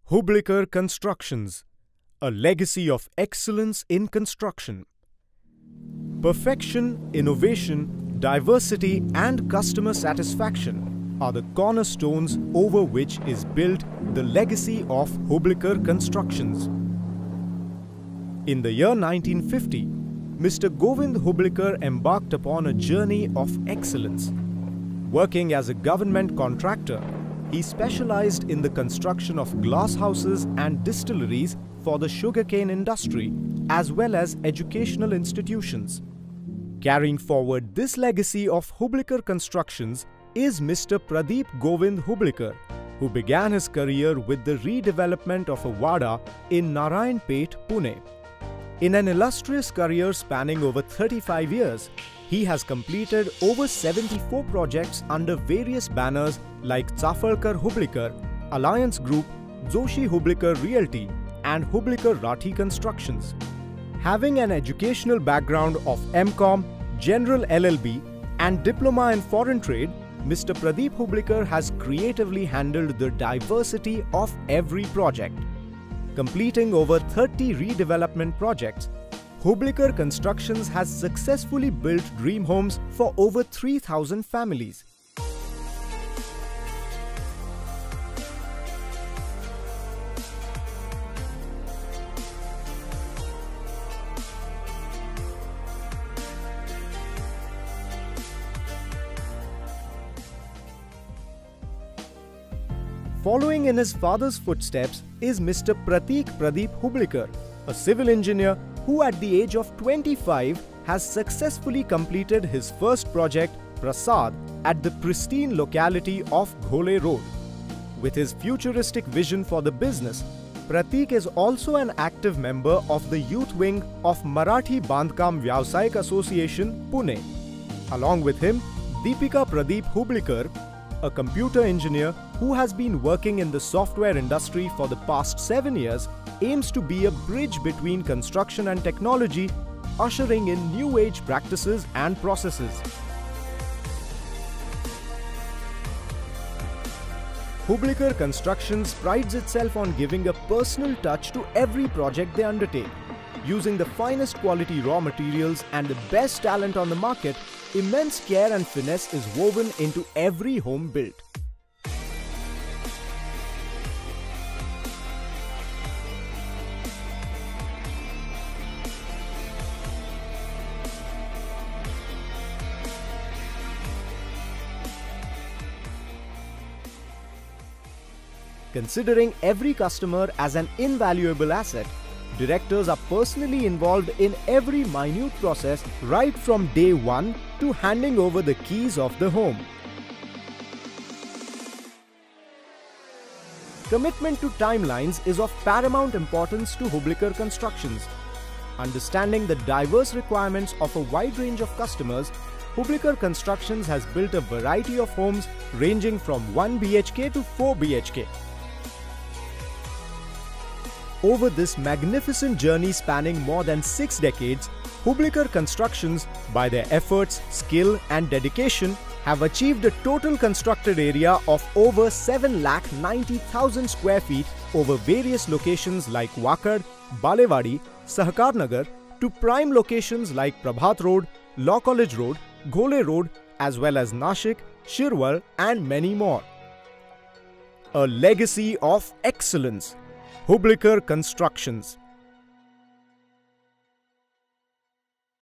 Hublikar Constructions, a legacy of excellence in construction. Perfection, innovation, diversity and customer satisfaction are the cornerstones over which is built the legacy of Hublikar Constructions. In the year 1950, Mr. Govind Hublikar embarked upon a journey of excellence. Working as a government contractor, he specialized in the construction of glass houses and distilleries for the sugarcane industry as well as educational institutions. Carrying forward this legacy of Hublikar Constructions is Mr. Pradeep Govind Hublikar, who began his career with the redevelopment of a Wada in Narayanpet, Pune. In an illustrious career spanning over 35 years, he has completed over 74 projects under various banners like Chafalkar Hublikar, Alliance Group, Joshi Hublikar Realty and Hublikar Rathi Constructions. Having an educational background of M.Com, General LLB and Diploma in Foreign Trade, Mr. Pradeep Hublikar has creatively handled the diversity of every project. Completing over 30 redevelopment projects, Hublikar Constructions has successfully built dream homes for over 3,000 families. Following in his father's footsteps is Mr. Pradeep Hublikar, a civil engineer who at the age of 25 has successfully completed his first project, Prasad, at the pristine locality of Ghole Road. With his futuristic vision for the business, Prateek is also an active member of the youth wing of Marathi Bandhkam Vyavsayak Association, Pune. Along with him, Deepika Pradeep Hublikar, a computer engineer who has been working in the software industry for the past 7 years, aims to be a bridge between construction and technology, ushering in new age practices and processes. Hublikar Constructions prides itself on giving a personal touch to every project they undertake. Using the finest quality raw materials and the best talent on the market, immense care and finesse is woven into every home built. Considering every customer as an invaluable asset, directors are personally involved in every minute process right from day one to handing over the keys of the home. Commitment to timelines is of paramount importance to Hublikar Constructions. Understanding the diverse requirements of a wide range of customers, Hublikar Constructions has built a variety of homes ranging from 1 BHK to 4 BHK. Over this magnificent journey spanning more than 6 decades, Hublikar Constructions, by their efforts, skill and dedication, have achieved a total constructed area of over 7,90,000 square feet over various locations like Wakad, Balewadi, Sahkar Nagar to prime locations like Prabhat Road, Law College Road, Ghole Road as well as Nashik, Shirwal and many more. A legacy of excellence. Hublikar Constructions.